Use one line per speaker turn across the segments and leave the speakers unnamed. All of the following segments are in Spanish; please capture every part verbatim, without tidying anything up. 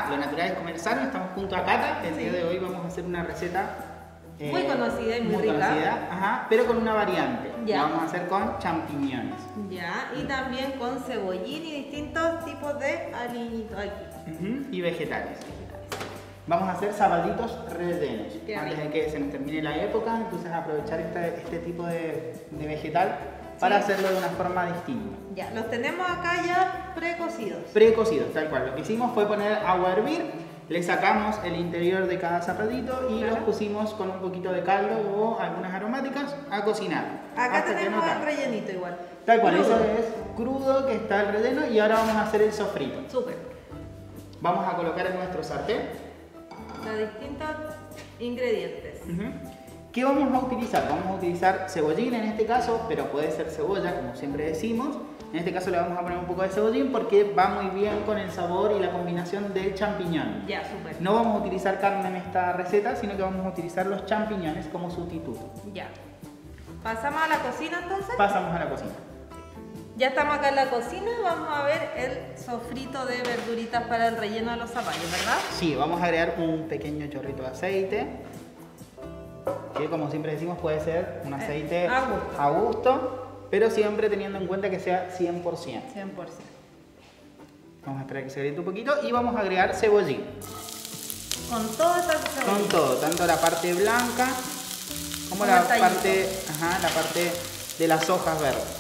Lo natural es comer sano. Estamos junto a Cata. El sí. día de hoy vamos a hacer una receta
eh, muy conocida y muy,
muy
rica.
Conocida, ajá, pero con una variante.
Ya.
La vamos a hacer con champiñones.
Ya, y también con cebollín y distintos tipos de aliñitos aquí.
Uh-huh. Y vegetales. Vamos a hacer zapallitos rellenos.
Qué
antes
rico.
de que se nos termine la época, entonces aprovechar este, este tipo de, de vegetal para sí. hacerlo de una forma distinta.
Ya, los tenemos acá ya precocidos.
Precocidos, tal cual. Lo que hicimos fue poner agua a hervir, le sacamos el interior de cada zapallito y claro. los pusimos con un poquito de caldo o algunas aromáticas a cocinar.
Acá tenemos el rellenito igual.
Tal cual, crudo. Eso es crudo que está el relleno y ahora vamos a hacer el sofrito.
Súper.
Vamos a colocar en nuestro sartén
los distintos ingredientes.
Uh-huh. ¿Qué vamos a utilizar? Vamos a utilizar cebollín en este caso, pero puede ser cebolla, como siempre decimos. En este caso le vamos a poner un poco de cebollín porque va muy bien con el sabor y la combinación del champiñón.
Ya, súper.
No vamos a utilizar carne en esta receta, sino que vamos a utilizar los champiñones como sustituto.
Ya. ¿Pasamos a la cocina entonces?
Pasamos a la cocina.
Ya estamos acá en la cocina, vamos a ver el sofrito de verduritas para el relleno de los zapallos, ¿verdad?
Sí, vamos a agregar un pequeño chorrito de aceite, que como siempre decimos puede ser un aceite
eh, a, gusto.
a gusto, pero siempre teniendo en cuenta que sea cien por ciento.
cien por ciento.
Vamos a esperar que se caliente un poquito y vamos a agregar cebollín.
Con todo esta cebollín.
Con todo, tanto la parte blanca como la parte, ajá, la parte de las hojas verdes.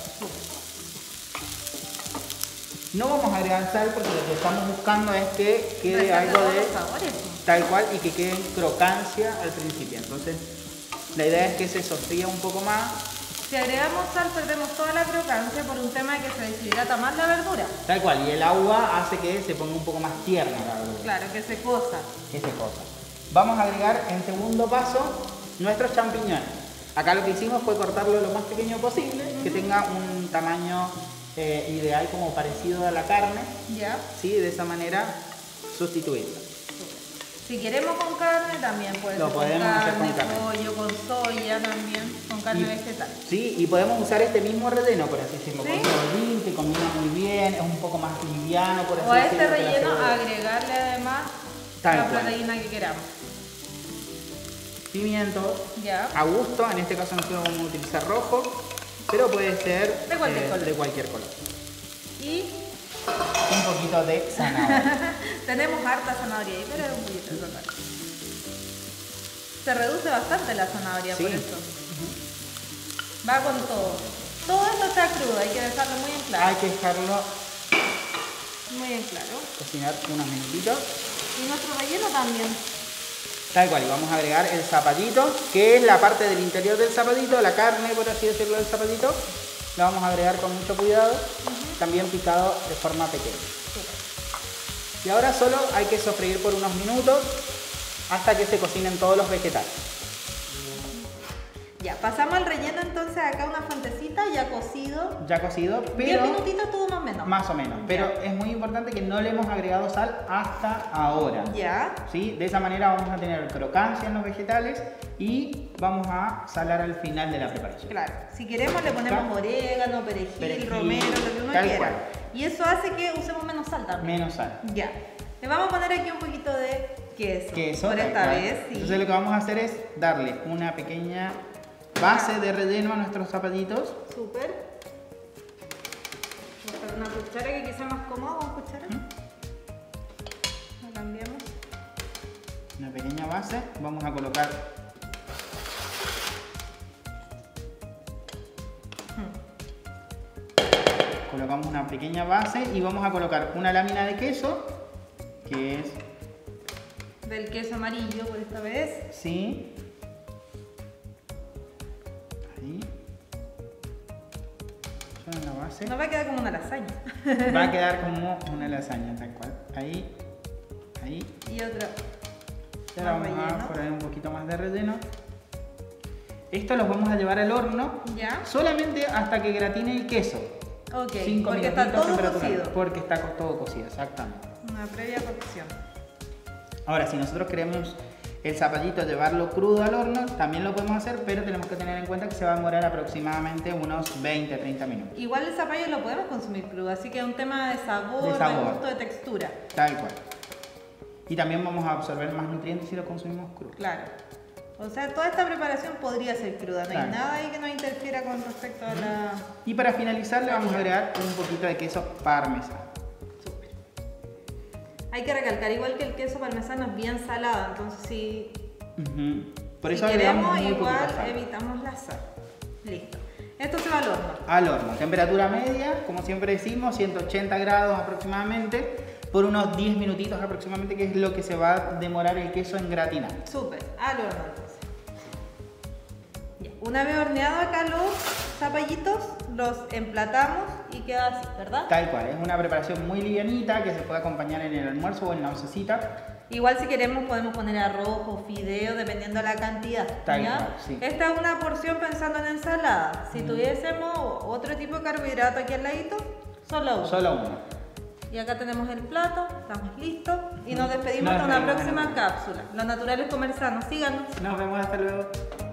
No vamos a agregar sal porque lo que estamos buscando es que quede algo de
sabores.
Tal cual y que quede en crocancia al principio. Entonces la idea es que se sofría un poco más.
Si agregamos sal perdemos toda la crocancia por un tema de que se deshidrata más la verdura.
Tal cual, y el agua hace que se ponga un poco más tierna la verdura.
Claro, que se cosa.
Que se cosa. Vamos a agregar en segundo paso nuestros champiñones. Acá lo que hicimos fue cortarlo lo más pequeño posible, uh-huh. que tenga un tamaño Eh, ideal como parecido a la carne,
ya.
¿sí? De esa manera sustituirla.
Si queremos con carne también puede
Lo
ser
podemos
con
hacer
carne,
con carne,
pollo, con soya también, con carne
y,
vegetal.
Sí, y podemos usar este mismo relleno, por así decirlo,
¿sí?
con cebollín, que combina muy bien, es un poco más liviano, por así
o a
decirlo.
este relleno agregarle además
Tal
la
cual.
proteína que queramos.
Pimiento,
ya.
a gusto, en este caso nosotros vamos a utilizar rojo, pero puede ser
de cualquier,
eh,
color.
de cualquier color.
Y
un poquito de zanahoria.
Tenemos harta zanahoria ahí, pero un poquito de zanahoria. Se reduce bastante la zanahoria, sí. por eso. Uh-huh. Va con todo. Todo esto está crudo, hay que dejarlo muy en claro.
Hay que dejarlo
muy en claro.
Cocinar unos minutitos.
Y nuestro relleno también.
Tal cual, y vamos a agregar el zapallito, que es la parte del interior del zapallito, la carne, por así decirlo, del zapallito. La vamos a agregar con mucho cuidado, uh-huh. también picado de forma pequeña. Sí. Y ahora solo hay que sofreír por unos minutos hasta que se cocinen todos los vegetales.
Ya, pasamos al relleno entonces acá una fuentecita ya cocido.
Ya cocido, pero...
diez minutitos todo más o menos.
Más o menos, pero ya. Es muy importante que no le hemos agregado sal hasta ahora.
Ya.
¿Sí? De esa manera vamos a tener crocancia en los vegetales y vamos a salar al final de la preparación.
Claro, si queremos le ponemos orégano, perejil,
perejil
romero, lo que uno
tal
quiera.
Cual.
Y eso hace que usemos menos sal también.
Menos sal.
Ya. Le vamos a poner aquí un poquito de queso.
Queso.
Por esta
cual.
vez, sí.
Entonces lo que vamos a hacer es darle una pequeña base de relleno a nuestros zapallitos.
Súper. Vamos a usar una cuchara que quizá más cómodo, una cuchara. ¿Mm? La cambiamos.
Una pequeña base. Vamos a colocar ¿Mm? colocamos una pequeña base y vamos a colocar una lámina de queso, que es
del queso amarillo por esta vez.
Sí. Ahí. En la base.
No va a quedar como una lasaña.
Va a quedar como una lasaña, tal cual. Ahí. Ahí.
Y otra.
Y ahora vamos relleno. a poner un poquito más de relleno. Esto los vamos a llevar al horno.
Ya.
Solamente hasta que gratine el queso.
Ok.
Cinco
porque está todo cocido.
Porque está todo cocido, exactamente.
Una previa cocción.
Ahora, si nosotros queremos el zapallito llevarlo crudo al horno, también lo podemos hacer, pero tenemos que tener en cuenta que se va a demorar aproximadamente unos veinte a treinta minutos.
Igual el zapallo lo podemos consumir crudo, así que es un tema de sabor,
de, sabor.
de gusto, de textura.
Tal cual. Y también vamos a absorber más nutrientes si lo consumimos crudo.
Claro. O sea, toda esta preparación podría ser cruda, no
Claro.
hay nada ahí que nos interfiera con respecto a la...
Y para finalizar le vamos a agregar un poquito de queso parmesano.
Súper. Hay que recalcar igual que el queso parmesano es bien salado, entonces si,
Uh-huh. Por
si
eso agregamos
queremos
muy
igual
poquita sal.
evitamos la sal. Listo. Esto se va al horno.
Al horno, temperatura media, como siempre decimos, ciento ochenta grados aproximadamente, por unos diez minutitos aproximadamente, que es lo que se va a demorar el queso en gratinar.
Súper, al horno entonces. Ya. Una vez horneado acá los zapallitos, los emplatamos y queda así, ¿verdad?
Tal cual, es una preparación muy livianita que se puede acompañar en el almuerzo o en la oncecita.
Igual si queremos podemos poner arroz o fideo dependiendo de la cantidad.
Tal
¿ya?
cual, sí.
Esta es una porción pensando en ensalada. Si tuviésemos otro tipo de carbohidrato aquí al ladito, solo uno.
Solo uno.
Y acá tenemos el plato, estamos listos y nos despedimos
Nos
hasta una
vemos en
próxima
el-
cápsula. Los naturales comer sanos, síganos.
Nos vemos, hasta luego.